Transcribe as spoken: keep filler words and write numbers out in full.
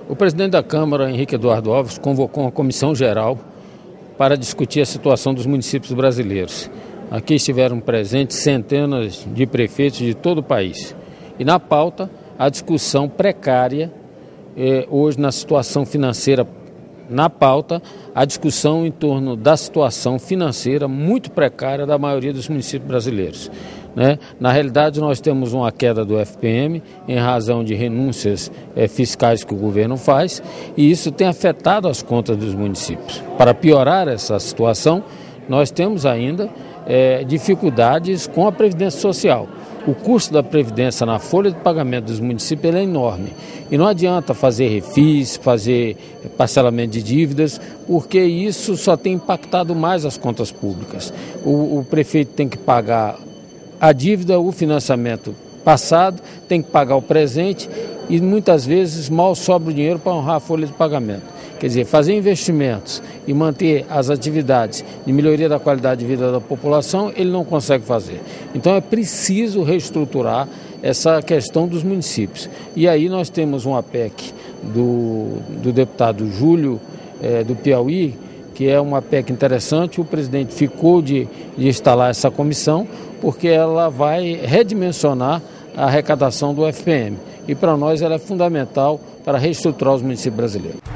O presidente da Câmara, Henrique Eduardo Alves, convocou uma comissão geral para discutir a situação dos municípios brasileiros. Aqui estiveram presentes centenas de prefeitos de todo o país. E na pauta, a discussão precária, eh, hoje na situação financeira, na pauta, a discussão em torno da situação financeira muito precária da maioria dos municípios brasileiros. Né? Na realidade, nós temos uma queda do F P M em razão de renúncias eh, fiscais que o governo faz, e isso tem afetado as contas dos municípios. Para piorar essa situação, nós temos ainda eh, dificuldades com a Previdência Social. O custo da Previdência na folha de pagamento dos municípios é enorme. E não adianta fazer refis, fazer parcelamento de dívidas, porque isso só tem impactado mais as contas públicas. O, o prefeito tem que pagar a dívida, o financiamento passado, tem que pagar o presente e muitas vezes mal sobra o dinheiro para honrar a folha de pagamento. Quer dizer, fazer investimentos e manter as atividades de melhoria da qualidade de vida da população, ele não consegue fazer. Então é preciso reestruturar essa questão dos municípios. E aí nós temos uma P E C do, do deputado Júlio, é, do Piauí, que é uma P E C interessante. O presidente ficou de, de instalar essa comissão, porque ela vai redimensionar a arrecadação do F P M. E para nós ela é fundamental para reestruturar os municípios brasileiros.